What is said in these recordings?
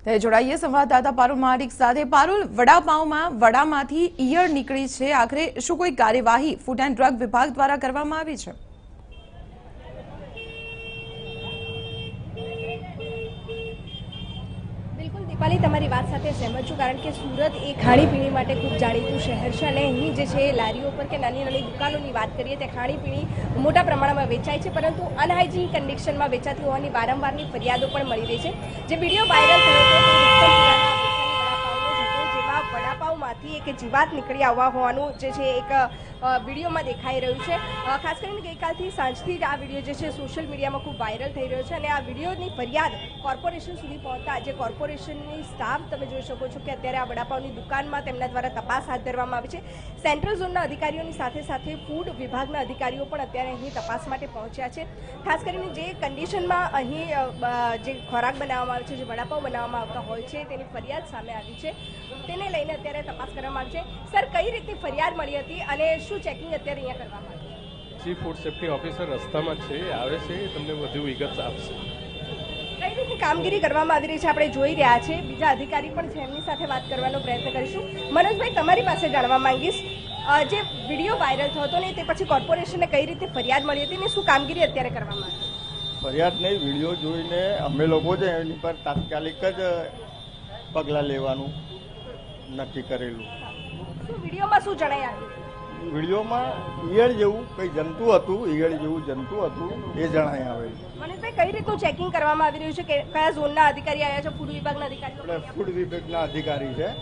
તે જોડાઈએ સંવાદદાતા પારુલ મહાડિક સાથે। પારુલ, વડાપાવમાં વડામાંથી ઈયળ નીકળી છે, આખરે શું કોઈ કાર્યવાહી ફૂડ એન્ડ ડ્રગ વિભાગ દ્વારા કરવામાં આવી છે? बिल्कुल दीपाली, तमारी बात साथे सहमत छूं, कारण के सूरत ए खाणीपीणी माटे खूब जाणीतुं शहर छे अने અહીં જે છે લારીઓ પર કે નાની નાની દુકાનોની વાત કરીએ તો ખાણીપીણી મોટા પ્રમાણમાં વેચાય છે, પરંતુ અનહાઇજીનિક કન્ડિશનમાં વેચાતી હોવાની વારંવારની ફરિયાદો પણ મળી રહી છે। જે વિડીયો વાયરલ થયો હતો જેમાં વડાપાવમાંથી એક જીવાત નીકળી આવવા હોવાનું જે છે એક વિડીયોમાં દેખાઈ રહ્યું છે। ખાસ કરીને ગઈકાલથી સાંજથી જ આ વિડીયો જે છે સોશિયલ મીડિયામાં ખૂબ વાયરલ થઈ રહ્યો છે અને આ વિડીયોની ફરિયાદ કોર્પોરેશન સુધી પહોંચતા જે કોર્પોરેશનની સ્ટાફ તમે જોઈ શકો છો કે અત્યારે આ વડાપાવની દુકાનમાં તેમના દ્વારા તપાસ હાથ ધરવામાં આવી છે। સેન્ટ્રલ ઝોનના અધિકારીઓની સાથે સાથે ફૂડ વિભાગના અધિકારીઓ પણ અત્યારે અહીં તપાસ માટે પહોંચ્યા છે। ખાસ કરીને જે કન્ડિશનમાં અહીં જે ખોરાક બનાવવામાં આવે છે, જે વડાપાવ બનાવવામાં આવતા હોય છે, તેની ફરિયાદ સામે આવી છે, તેને લઈને અત્યારે તપાસ કરવામાં આવી છે। સર, કઈ રીતે ફરિયાદ મળી હતી અને શું ચેકિંગ અત્યારે અહીંયા કરવામાં આવ્યું? ચીફ ફૂડ સેફ્ટી ઓફિસર રસ્તામાં છે, આવે છે, તમને વધુ વિગત આપશે। કઈ રીતે કામગીરી કરવામાં આવી રહી છે આપણે જોઈ રહ્યા છે, બીજા અધિકારી પણ છે, એમની સાથે વાત કરવાનો પ્રયત્ન કરીશું। મનોજભાઈ, તમારી પાસે જાણવા માંગીશ, જે વિડીયો વાયરલ થયો હતો ને તે પછી કોર્પોરેશનને કઈ રીતે ફરિયાદ મળી હતી ને શું કામગીરી અત્યારે કરવામાં આવી? ફરિયાદ નહીં, વિડીયો જોઈને અમે લોકો છે એની પર તાત્કાલિક જ પગલાં લેવાનું નક્કી કરેલું। શું વિડીયોમાં શું જણાઈ આવ્યું? વિડીયોમાં ઈયળ જેવું કંઈ જંતુ હતું, ઈયળ જેવું જંતુ હતું એ જણાઈ આવેલું। મનીષભાઈ, કઈ રીતનું ચેકિંગ કરવામાં આવી રહ્યું છે, કે કયા ઝોનના અધિકારી આવ્યા છે? ફૂડ વિભાગના અધિકારી? આપણે ફૂડ વિભાગના અધિકારી છે,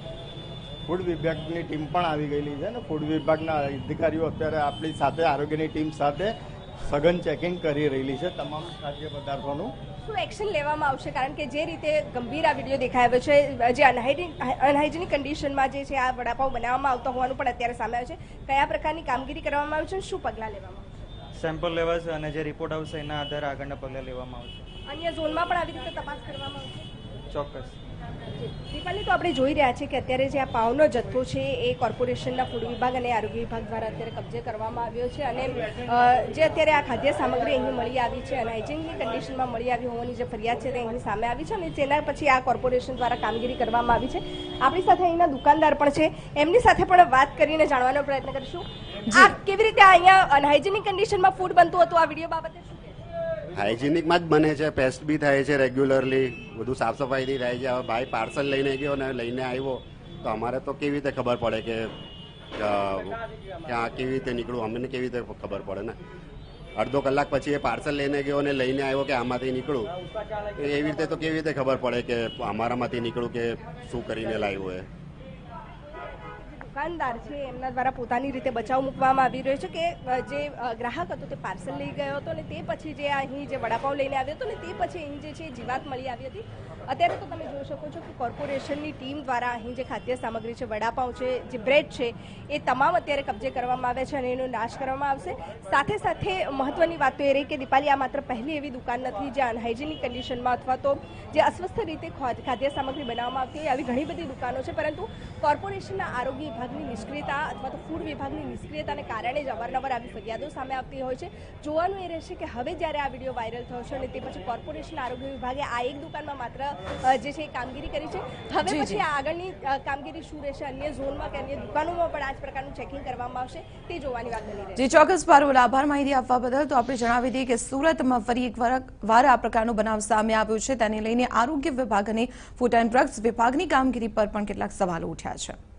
ફૂડ વિભાગની ટીમ પણ આવી ગયેલી છે ને ફૂડ વિભાગના અધિકારીઓ અત્યારે આપણી સાથે આરોગ્યની ટીમ સાથે સઘન ચેકિંગ કરી રહેલી છે તમામ ખાદ્ય પદાર્થોનું। શું એક્શન લેવામાં આવશે? કારણ કે જે રીતે ગંભીર આ વિડીયો દેખાયો છે, જે અનહાઇજીનિક કન્ડિશનમાં જે છે આ વડાપાવ બનાવવામાં આવતા હોવાનું પણ અત્યારે સામે આવ્યું છે, કયા પ્રકારની કામગીરી કરવામાં આવી છે, શું પગલાં લેવામાં આવશે? સેમ્પલ લેવાશે અને જે રિપોર્ટ આવશે એના આધારે આગળના પગલાં લેવામાં આવશે। અન્ય ઝોનમાં પણ આવી રીતે તપાસ કરવામાં આવશે? ચોક્કસ। દીપાલી, તો આપણે જોઈ રહ્યા છીએ કે અત્યારે જે આ પાવનો જથ્થો છે એ કોર્પોરેશનના ફૂડ વિભાગ અને આરોગ્ય વિભાગ દ્વારા અત્યારે કબજે કરવામાં આવ્યો છે અને જે અત્યારે આ ખાદ્ય સામગ્રી અહીં મળી આવી છે અને હાઇજીનની કન્ડિશનમાં મળી આવી હોવાની જે ફરિયાદ છે તે અહીં સામે આવી છે અને તેના પછી આ કોર્પોરેશન દ્વારા કામગીરી કરવામાં આવી છે। આપણી સાથે અહીંના દુકાનદાર પણ છે, એમની સાથે પણ વાત કરીને જાણવાનો પ્રયત્ન કરીશું। આ કેવી રીતે અહીંયા અનહાઇજીનિક કન્ડિશનમાં ફૂડ બનતું હતું, આ વિડીયો બાબતે શું? હાઇજીનિકમાં જ બને છે, પેસ્ટ બી થાય છે રેગ્યુલરલી, બધું સાફ સફાઈથી થાય છે। હવે ભાઈ પાર્સલ લઈને ગયો ને લઈને આવ્યો તો અમારે તો કેવી રીતે ખબર પડે કે ક્યાં કેવી રીતે નીકળું, અમને કેવી રીતે ખબર પડે ને? અડધો કલાક પછી એ પાર્સલ લઈને ગયો ને લઈને આવ્યો કે આમાંથી નીકળું, એવી રીતે તો કેવી રીતે ખબર પડે કે અમારામાંથી નીકળું કે શું કરીને લાવ્યો એ? દુકાનદાર છે એમના દ્વારા પોતાની રીતે બચાવ મૂકવામાં આવી રહ્યો છે કે જે ગ્રાહક હતો તે પાર્સલ લઈ ગયો હતો ને તે પછી જે અહીં જે વડાપાવ લઈને આવ્યો હતો ને તે પછી અહીં જે છે જીવાત મળી આવી હતી। અત્યારે તો તમે જોઈ શકો છો કે કોર્પોરેશનની ટીમ દ્વારા અહીં જે ખાદ્ય સામગ્રી છે, વડાપાવ છે, જે બ્રેડ છે, એ તમામ અત્યારે કબજે કરવામાં આવે છે અને એનો નાશ કરવામાં આવશે। સાથે સાથે મહત્વની વાત તો એ રહી કે દીપાલી, આ માત્ર પહેલી એવી દુકાન નથી જે અનહાઇજીનિક કન્ડિશનમાં અથવા તો જે અસ્વસ્થ રીતે ખાદ્ય સામગ્રી બનાવવામાં આવતી હોય, આવી ઘણી બધી દુકાનો છે, પરંતુ કોર્પોરેશનના આરોગ્ય વિભાગની નિષ્ક્રિયતા અથવા તો ફૂડ વિભાગની નિષ્ક્રિયતાને કારણે જ અવારનવાર આવી ફરિયાદો સામે આવતી હોય છે। જોવાનું એ રહેશે કે હવે જ્યારે આ વિડીયો વાયરલ થયો છે અને તે પછી કોર્પોરેશન આરોગ્ય વિભાગે આ એક દુકાનમાં માત્ર જે છે કામગીરી કરી છે, હવે પછી આગળની કામગીરી શું રહેશે, અન્ય ઝોનમાં કે અન્ય દુકાનોમાં પણ આ જ પ્રકારનું ચેકિંગ કરવામાં આવશે, તે જોવાની વાત બની રહી છે। જી ચોક્કસ પારુલ, આભાર માહિતી આપવા બદલ। તો આપણે જણાવી દઈએ કે સુરતમાં ફરી એકવાર આ પ્રકારનો બનાવ સામે આવ્યો છે, તેને લઈને આરોગ્ય વિભાગ અને ફૂડ એન્ડ ડ્રગ્સ વિભાગની કામગીરી પર પણ કેટલાક સવાલો ઉઠ્યા છે।